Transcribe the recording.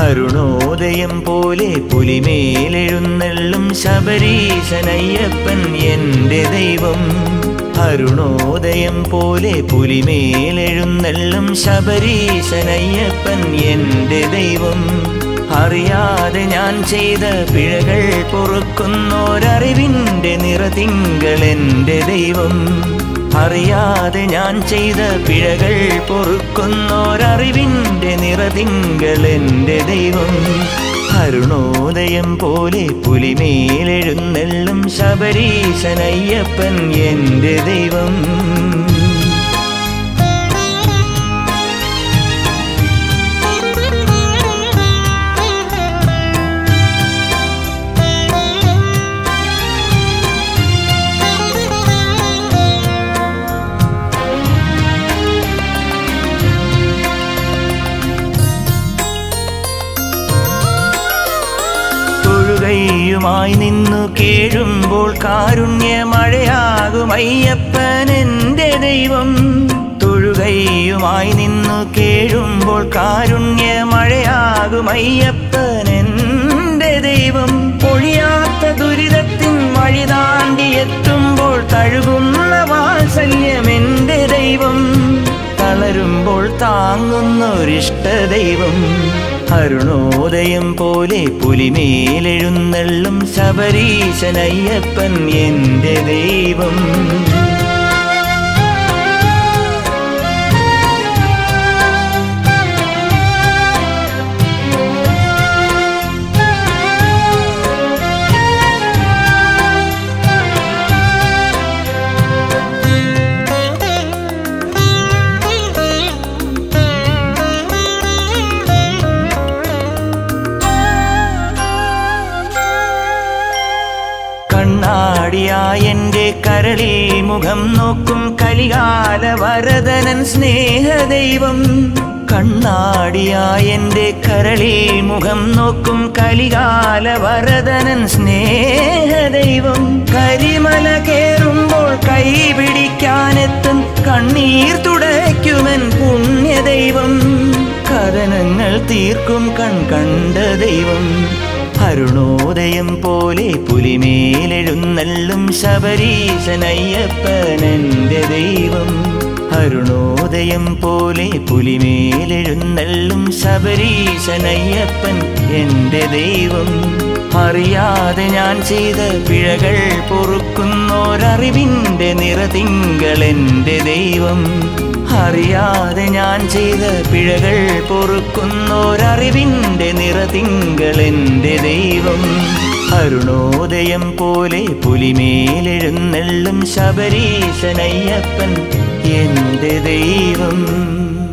അരുണോദയം പോലെ പുലിമേലെഴുന്നള്ളും ശബരീശനയ്യപ്പൻ എൻ്റെ ദൈവം. അരുണോദയം പോലെ പുലിമേലെഴുന്നള്ളും ശബരീശനയ്യപ്പൻ എൻ്റെ ദൈവം. അറിയാതെ ഞാൻ ചെയ്ത പിഴകൾ പൊറുക്കുന്നോരറിവിൻ്റെ നിറതിങ്കൾ എൻ്റെ ദൈവം. അറിയാതെ ഞാൻ ചെയ്ത പിഴകൾ പൊറുക്കുന്നോരറിവിൻ്റെ നിറതിങ്കൾ എൻ്റെ ദൈവം. അരുണോദയം പോലെ പുലിമേലെഴുന്നള്ളും ശബരീശനയ്യപ്പൻ എൻ്റെ ദൈവം. ായി നിന്നു കേഴുമ്പോൾ കാരുണ്യമഴയാകും അയ്യപ്പൻ എൻ്റെ ദൈവം. തൊഴുകയുമായി നിന്നു കേഴുമ്പോൾ കാരുണ്യമഴയാകും അയ്യപ്പൻ എൻ്റെ ദൈവം. പൊഴിയാത്ത ദുരിതത്തിൻ വഴി താണ്ടിയെത്തുമ്പോൾ തഴുകുന്ന വാത്സല്യം എൻ്റെ ദൈവം. തളരുമ്പോൾ താങ്ങുന്നൊരിഷ്ട ദൈവം. അരുണോദയം പോലെ പുലിമേലെഴുന്നള്ളും ശബരീശനയ്യപ്പൻ എൻ്റെ ദൈവം. കണ്ണാടിയായെൻ്റെ കരളിൽ മുഖം നോക്കും കലികാല വരദനൻ സ്നേഹദൈവം. കണ്ണാടിയായെൻ്റെ കരളിൽ മുഖം നോക്കും കലികാല വരദനൻ സ്നേഹദൈവം. കരിമല കേറുമ്പോൾ കൈ പിടിക്കാനെത്തും കണ്ണീർ തുടയ്ക്കുമൻ പുണ്യദൈവം. കഥനങ്ങൾ തീർക്കും കണ്ട ദൈവം. അരുണോദയം പോലെ പുലിമേലെഴുന്നള്ളും ശബരീശനയ്യപ്പൻ എൻ്റെ ദൈവം. അരുണോദയം പോലെ പുലിമേലെഴുന്നള്ളും ശബരീശനയ്യപ്പൻ എൻ്റെ ദൈവം. അറിയാതെ ഞാൻ ചെയ്ത പിഴകൾ പൊറുക്കുന്നോരറിവിൻ്റെ നിറതിങ്കൾ എൻ്റെ ദൈവം. അറിയാതെ ഞാൻ ചെയ്ത പിഴകൾ പൊറുക്കുന്നോരറിവിൻ്റെ നിറതിങ്കൾ എൻ്റെ ദൈവം. അരുണോദയം പോലെ പുലിമേലെഴുന്നള്ളും ശബരീശനയ്യപ്പൻ എൻ്റെ ദൈവം.